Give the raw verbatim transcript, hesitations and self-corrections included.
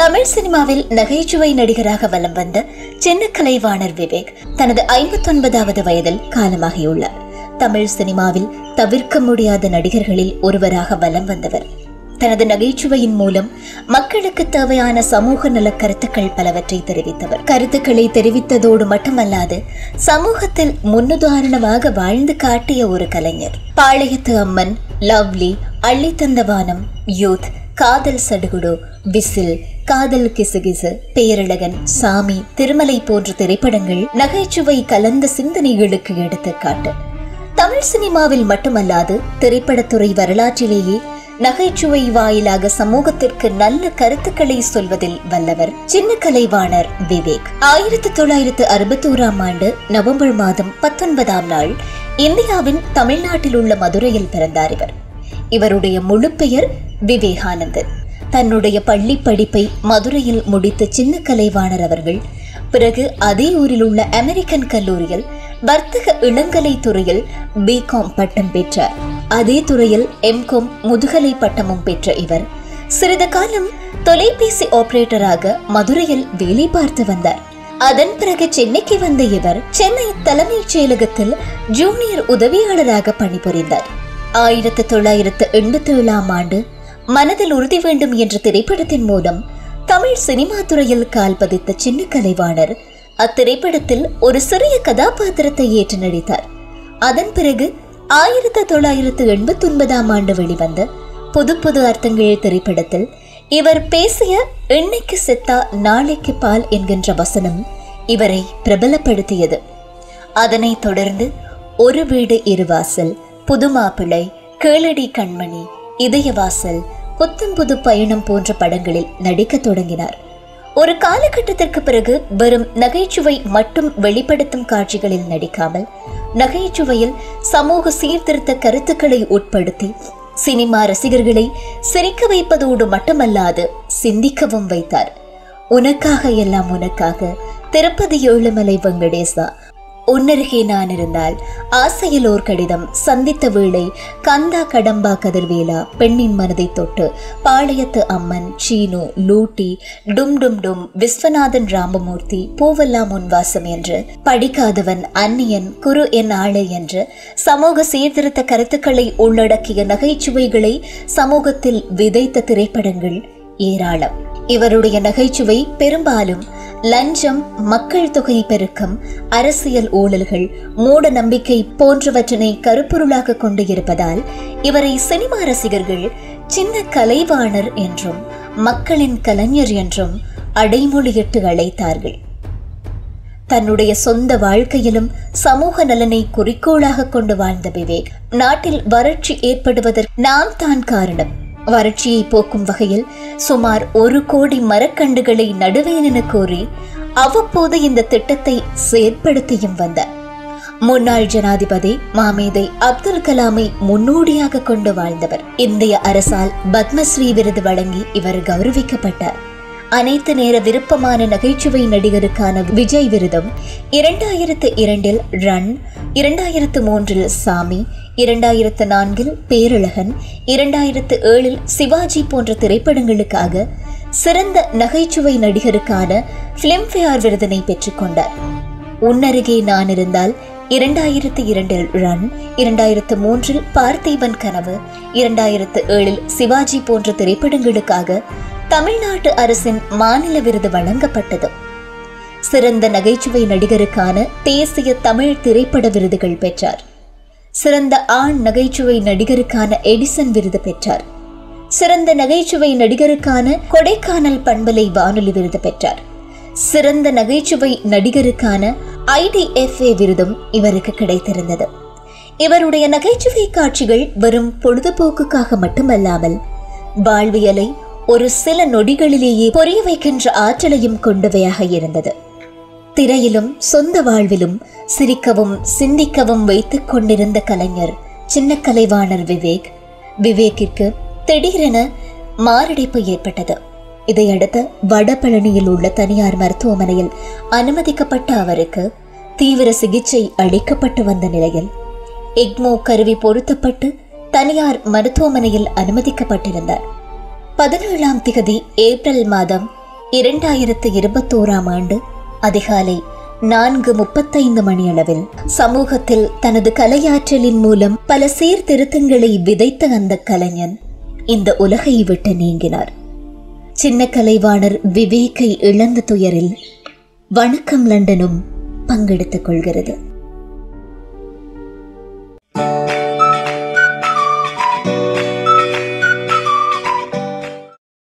தமிழ் சினிமாவில் நகைச்சுவை நடிகராக வலம் வந்த சின்ன கலைவாணர் விவேக் தனது ஐம்பத்தி ஒன்பதாவது வயதில் காலமாகியுள்ளார். தமிழ் சினிமாவில் தவிர்க்க முடியாத நடிகர்களில் ஒருவராக வலம் வந்தவர். தனது நகைச்சுவையின் மூலம் மக்களுக்கு தேவையான சமூக நல கருத்துக்கள் பலவற்றை தெரிவித்தவர். கருத்துக்களை தெரிவித்ததோடு மட்டுமல்லாது சமூகத்தில் முன்னுதாரணமாக வாழ்ந்து காட்டிய ஒரு கலைஞர். பாளையத்து அம்மன், லவ்லி, அள்ளி தந்தவானம், யூத், காதல் சடுகுடு, விசில், காதல் கிசுகிசு, பேரழகன், சாமி, திருமலை போன்ற திரைப்படங்கள் நகைச்சுவை கலந்த சிந்தனைகளுக்கு எடுத்துக்காட்டு. தமிழ் சினிமாவில் மட்டுமல்லாது திரைப்படத்துறை வரலாற்றிலேயே நகைச்சுவை வாயிலாக சமூகத்திற்கு நல்ல கருத்துக்களை சொல்வதில் வல்லவர் சின்ன கலைவாணர் விவேக். ஆயிரத்தி தொள்ளாயிரத்து அறுபத்தி ஓராம் ஆண்டு நவம்பர் மாதம் பத்தொன்பதாம் நாள் இந்தியாவின் தமிழ்நாட்டில் உள்ள மதுரையில் பிறந்தார் இவர். இவருடைய முழு பெயர் விவேகானந்தன். தன்னுடைய பள்ளி படிப்பை மதுரையில் முடித்த சின்ன கலைவாணர் அவர்கள் பிறகு அதே ஊரில் உள்ள அமெரிக்கன் கல்லூரியில் வர்த்தக இளங்கலை துறையில் பிகாம் பட்டம் பெற்றார். அதே துறையில் எம்காம் முதுகலை பட்டமும் பெற்ற இவர் சிறிது காலம் தொலைபேசி ஆபரேட்டராக மதுரையில் வேலை பார்த்து வந்தார். அதன் பிறகு சென்னைக்கு வந்த இவர் சென்னை தலைமைச் செயலகத்தில் ஜூனியர் உதவியாளராக பணிபுரிந்தார். ஆயிரத்தி தொள்ளாயிரத்து எண்பத்தி ஏழாம் ஆண்டு மனதில் உறுதி வேண்டும் என்ற திரைப்படத்தின் மூலம் தமிழ் சினிமா துறையில் கால் பதித்த சின்ன கலைவாணர் அத்திரைப்படத்தில் ஒரு சிறிய கதாபாத்திரத்தை ஏற்று நடித்தார். அதன் பிறகு ஆயிரத்தி தொள்ளாயிரத்து எண்பத்தி ஒன்பதாம் ஆண்டு வெளிவந்த புது புது அர்த்தங்கள் திரைப்படத்தில் இவர் பேசிய எண்ணெய்க்கு செத்தா நாளைக்கு பால் என்கின்ற வசனம் இவரை பிரபலப்படுத்தியது. அதனைத் தொடர்ந்து ஒரு வீடு இருவாசல், புது மாப்பிள்ளை, கேளடி கண்மணி, இதயவாசல், புத்தம் புது பயணம் போன்ற படங்களில் நடிக்க தொடங்கினார். ஒரு காலகட்டத்திற்கு பிறகு வெறும் நகைச்சுவை மட்டும் வெளிப்படுத்தும் காட்சிகளில் நடிக்காமல் நகைச்சுவையில் சமூக சீர்திருத்த கருத்துக்களை உட்படுத்தி சினிமா ரசிகர்களை சிரிக்க வைப்பதோடு மட்டுமல்லாது சிந்திக்கவும் வைத்தார். உனக்காக எல்லாம் உனக்காக, திருப்பதி ஏழுமலை வெங்கடேசா, உன்னருகே நான் இருந்தால், ஆசையில் ஓர் கடிதம், சந்தித்த வேளை, கந்தா கடம்பா கதிர்வேலா, பெண்ணின் மனதை தொட்டு, பாளையத்து அம்மன், சீனு, லூட்டி, டும் டும் டும், விஸ்வநாதன் ராமமூர்த்தி, பூவெல்லாம் உன்வாசம் என்று, படிக்காதவன், அந்நியன், குரு என் ஆளு என்று சமூக சீர்திருத்த கருத்துக்களை உள்ளடக்கிய நகைச்சுவைகளை சமூகத்தில் விதைத்த திரைப்படங்கள் ஏராளம். இவருடைய நகைச்சுவை பெரும்பாலும் லஞ்சம், மக்கள் தொகை பெருக்கம், அரசியல் ஊழல்கள், மூட நம்பிக்கை போன்றவற்றினை கருப்பொருளாக கொண்டு இருப்பதால் இவரை சினிமா ரசிகர்கள் சின்ன கலைவாணர் என்றும் மக்களின் கலைஞர் என்றும் அடைமொழியிட்டு அழைத்தார்கள். தன்னுடைய சொந்த வாழ்க்கையிலும் சமூக நலனை குறிக்கோளாக கொண்டு வாழ்ந்த விவேக் நாட்டில் வறட்சி ஏற்படுவதற்கு நாம் தான் காரணம், வறட்சியை போக்கும் வகையில் சுமார் ஒரு கோடி மரக்கண்டுகளை நடுவேன் என கோரி அவ்வப்போது இந்த திட்டத்தை செயற்படுத்தியும் வந்தார். முன்னாள் ஜனாதிபதி மாமேதை அப்துல் கலாமை முன்னோடியாக கொண்டு வாழ்ந்தவர். இந்திய அரசால் பத்மஸ்ரீ விருது வழங்கி இவர் கௌரவிக்கப்பட்டார். அனைத்து நேர விருப்பமான நகைச்சுவை நடிகருக்கான விஜய் விருதும், இரண்டாயிரத்து இரண்டில் ரன், இரண்டாயிரத்து மூன்றில் சாமி, இரண்டாயிரத்து நான்கில் பேரழகன், இரண்டாயிரத்து ஏழில் சிவாஜி போன்ற திரைப்படங்களுக்காக சிறந்த நகைச்சுவை நடிகருக்கான பிலிம்பேர் விருதினை பெற்றுக்கொண்டார். உன்னருகே நான் இருந்தால் இரண்டாயிரத்து இரண்டில் ரன், இரண்டாயிரத்து மூன்றில் பார்த்திபன் கனவு, இரண்டாயிரத்து ஏழில் சிவாஜி போன்ற திரைப்படங்களுக்காக தமிழ்நாட்டு அரசின் மாநில விருது வழங்கப்பட்டது. சிறந்த நகைச்சுவை நடிகருக்கான தேசிய தமிழ் திரைப்பட விருதுகள் பெற்றார். சிறந்த ஆண் நகைச்சுவை நடிகருக்கான எடிசன் விருது பெற்றார். சிறந்த நகைச்சுவை நடிகருக்கான கொடைக்கானல் பண்பலை வானொலி விருது பெற்றார். சிறந்த நகைச்சுவை நடிகருக்கான ஐ டி எஃப் ஏ விருதும் இவருக்கு கிடைத்திருந்தது. இவருடைய நகைச்சுவை காட்சிகள் வெறும் பொழுதுபோக்குக்காக மட்டுமல்லாமல் வாழ்வியலை ஒரு சில நொடிகளிலேயே புரிய வைக்கின்ற ஆற்றலையும் கொண்டவையாக இருந்தது. திரையிலும் சொந்த வாழ்விலும் சிரிக்கவும் சிந்திக்கவும் வைத்துக் கொண்டிருந்த கலைஞர் சின்ன கலைவாணர் விவேக். விவேக்கிற்கு திடீரென மாரடைப்பு ஏற்பட்டது. இதையடுத்து வடபழனியில் உள்ள தனியார் மருத்துவமனையில் அனுமதிக்கப்பட்ட அவருக்கு தீவிர சிகிச்சை அளிக்கப்பட்டு வந்த நிலையில் எக்மோ கருவி பொருத்தப்பட்டு தனியார் மருத்துவமனையில் அனுமதிக்கப்பட்டிருந்தார். பதினேழாம் திகதி ஏப்ரல் மாதம் இரண்டாயிரத்து இருபத்தோராம் ஆண்டு அதிகாலை நான்கு முப்பத்தைந்து மணியளவில் சமூகத்தில் தனது கலையாற்றலின் மூலம் பல சீர்திருத்தங்களை விதைத்த அந்த கலைஞன் இந்த உலகை விட்டு நீங்கினார். சின்ன கலைவாணர் விவேக்கை இழந்த துயரில் வணக்கம் லண்டனும் பங்கெடுத்துக் கொள்கிறது.